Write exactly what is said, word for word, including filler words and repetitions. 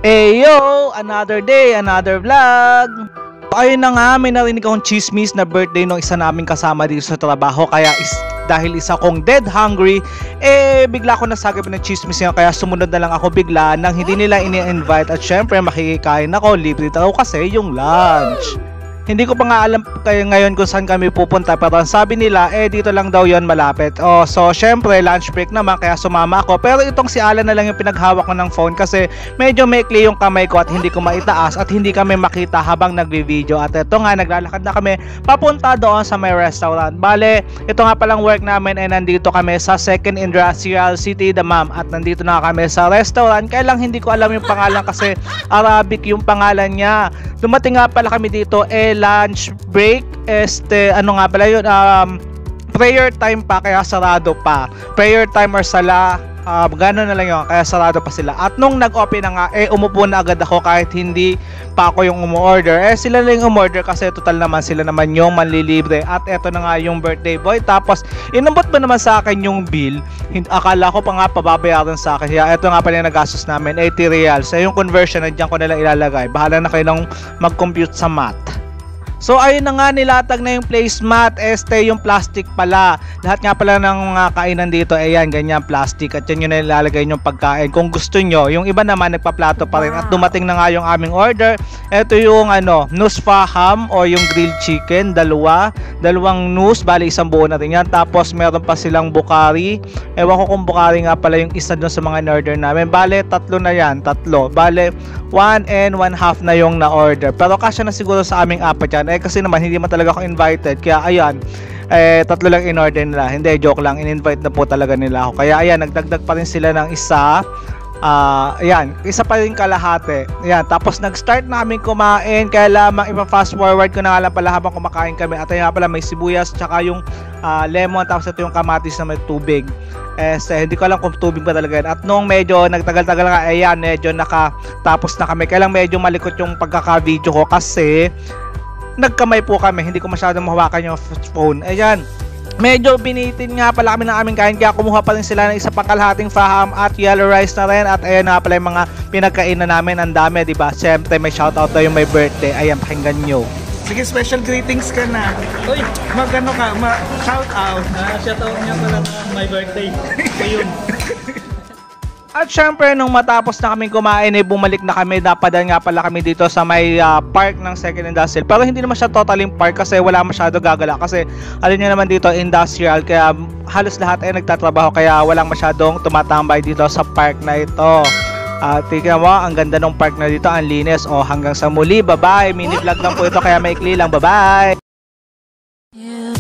Eyo! Another day, another vlog! Ayun na nga, may narinig akong chismis na birthday ng isa naming kasama dito sa trabaho. Kaya is, dahil isa kong dead hungry, eh bigla ko nasagap ng chismis niya. Kaya sumunod na lang ako bigla nang hindi nila ini-invite. At syempre makikikain ako, libre daw kasi yung lunch. Hindi ko pa nga alam kayo ngayon kung saan kami pupunta, pero sabi nila eh dito lang daw yon malapit. Oh, so syempre lunch break naman kaya sumama ako. Pero itong si Alan na lang yung pinaghawak ko ng phone kasi medyo maikli yung kamay ko at hindi ko maitaas at hindi kami makita habang nagvi-video. At ito nga, naglalakad na kami papunta doon sa may restaurant. Bale, ito nga palang work namin ay nandito kami sa Second Industrial City, Damam. At nandito na kami sa restaurant. Kaya lang hindi ko alam yung pangalan kasi Arabic yung pangalan niya. Dumating nga pala kami dito eh lunch break, este ano nga pala yun, um, prayer time pa kaya sarado pa. Prayer time or sala, uh, gano'n na lang yun, kaya sarado pa sila. At nung nag-open na nga, eh umupo na agad ako kahit hindi pa ako yung umu-order. Eh sila lang yung umu-order kasi total naman sila naman yung manlilibre. At eto na nga yung birthday boy. Tapos inambot ba naman sa akin yung bill? Akala ko pa nga pababayaran sa akin. Kaya eto nga pala yung nagastos namin, eighty reals. So yung conversion, nandiyan ko nalang ilalagay. Bahala na kayo nang mag-compute sa math. So ayun na nga, nilatag na yung placemat. Este yung plastic pala. Lahat nga pala ng uh, kainan dito ay yan, ganyan plastic. At yan yung nilalagay yung pagkain kung gusto nyo. Yung iba naman nagpaplato pa rin. At dumating na nga yung aming order. Ito yung ano, nusfa ham o yung grilled chicken. Dalawa. Dalawang nus. Bali isang buo na rin yan. Tapos meron pa silang bukari. Ewan ko kung bukari nga pala yung isa dun sa mga in-order namin. Bale tatlo na yan. Tatlo. Bale one and one half na yung na-order. Pero kasya na siguro sa aming apat yan. Eh kasi naman hindi man talaga ako invited. Kaya ayan, eh tatlo lang in-order nila. Hindi, joke lang, in-invite na po talaga nila ako. Kaya ayan, nagdagdag pa rin sila ng isa. Ah, uh, ayan, isa pa rin kalahati. Ayan, tapos nag-start namin kumain. Kaya lamang ipa-fast forward ko na nga lang pala habang kumakain kami. At ayan pala, may sibuyas tsaka yung uh, lemon. Tapos ito yung kamatis na may tubig. Eh, so, hindi ko alam kung tubig ba talaga yan. At nung medyo nagtagal-tagal nga, ayan, medyo nakatapos na kami. Kaya lang medyo malikot yung pagkaka-video ko kasi nagkamay po kami, hindi ko masyadong mahawakan yung phone. Ayan, medyo binitin nga pala kami ng aming kain, kaya kumuha pa rin sila ng isa pang kalahating faham at yellow rice na rin. At ayan na pala yung mga pinagkainan namin, ang dami, diba? Siyempre may shoutout daw yung may birthday. Ayan, pakinggan nyo. Sige, special greetings ka na. Uy, magano ka, ma shoutout. Ah, shoutout niya pala na my birthday. Ayun. At syempre nung matapos na kaming kumain eh bumalik na kami, napadaan nga pala kami dito sa may uh, park ng Second Industrial. Pero hindi naman siya totaling park kasi wala masyado gagala kasi alin nyo naman dito industrial, kaya halos lahat ay nagtatrabaho kaya walang masyadong tumatambay dito sa park na ito. At uh, tingnan mo, ang ganda ng park na dito, ang linis. O hanggang sa muli, bye bye. Mini vlog lang po ito kaya maikli lang, bye bye. Yeah.